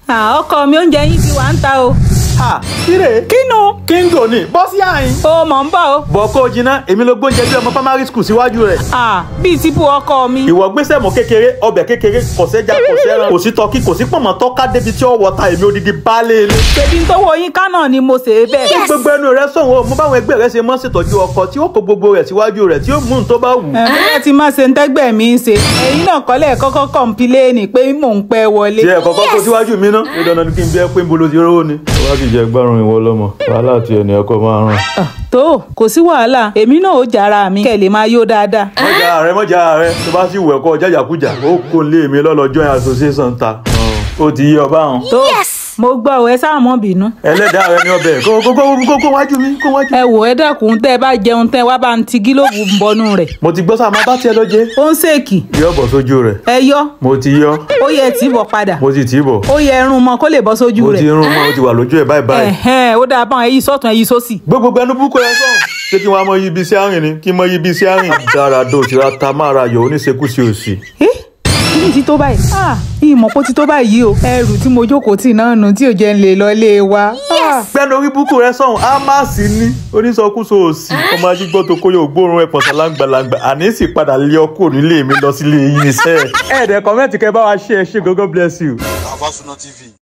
ọkọ mi oúnjẹ yín ti wà ń ta o. kíre. kínú. kíngò ni bọ́sí àyín. ó mọ̀ ń bọ̀ o. bọ̀kọ́ jiná èmi ló gbóúnjẹ bí ọmọ primary school síwájú rẹ̀. bíi típù ọkọ mi. ìwọ gbèsè mọ kékeré ọbẹ̀ kékeré kò sẹ́jà kò sẹ́ran kò sí tọ́kí kò sí pọ̀nmọ́ tọ́ka débi tí ó wọ̀ta èmi odidi baálé ilé. ṣèbí tó wo yín kánà ni mo ṣe é bẹ́ẹ̀. kí gbogbo ẹnu rẹ sọ̀rọ̀ mo báwọn ẹgbẹ́ rẹ ṣe mọ́ ṣètọ́jú ọkọ tí ó kó gbogbo rẹ̀ síwájú rẹ̀ tí ó mú un tó bá wù. ẹ ti máa ṣe ń tẹ́gbẹ́ mi ń ṣe èyí náà kọ́lẹ̀ kọ́kọ́ kọ̀ǹpìlẹ́ẹ̀nì pé mò ń pẹ́ wọlé. ṣe ẹ̀kọ́ kọ́kọ́ síwájú mi ná ìdáná ni kí n bí ẹ pé ń bolo ti rówó ni. ọba kì í jẹ gbárùn ìwọ lọmọ wàhálà àti ẹni ọkọ máa ràn. tó kò sí wàhálà èmi náà ó jàra mi kẹ́ lè máa yó dáadáa. mọ́jà rẹ tó bá sì wù ẹ̀kọ́ jájàkújà ó kó lé mi lọ́lọ́jọ́ association ta ó ti yí ọba hàn. tó mo gbọ́ ò ẹ sáà mọ́ bínú. ẹlẹ́dàá rẹ ní ọbẹ̀ kó wájú mi kó wájú. ẹ wò ẹ dákun tẹ́ ẹ bá jẹun tẹ́ ẹ wá bá ń ti gílòbù ń bọnú rẹ̀. mo ti gbọ́ sáà máa bá tiẹ̀ lọ jẹ́. ó ń ṣèkì. yọ bọ̀ sójú rẹ̀. ẹ yọ. mo ti yọ. ó yẹ tí bọ̀ padà. mo sì tì í bọ̀. ó yẹ ẹrun mọ kó lè bọ́ sójú rẹ̀. mo ti rún mọ́ ó ti wà lójú ẹ̀ báyìí. ó dáa báwọn èyí sọ́tún èyí sósì. gbogbo ẹnu búkọ ẹ sọ̀rọ̀ ṣé kí wọ́n á mọ ibi sí àárín ni kí n mọ ibi sí àárín. dára dò tí ra ta máa ra yọ oníṣekúṣe òsì. kíni ti tó báyìí. ìmọ̀ kó ti tó báyìí o. ẹrù tí mo jókòó tì náà nù tí ò jẹ́ ń lè lọ lé wa. gbẹ́nu orí búkú rẹ sọ̀hún á má sí ní oníṣọkúṣọ òsì. ọmọ ajígbọ́ tó kóyọ̀ ògbórun ẹ̀ pọ̀sán láǹgbàláǹgbà àní sì padà lé ọkọ̀ nílé mi lọ sílé yín iṣẹ́. ẹ̀ẹ́dẹ̀ kọ́mẹ́ǹtì kẹ́ bá wa ṣe God bless you. ALFASUNA TV.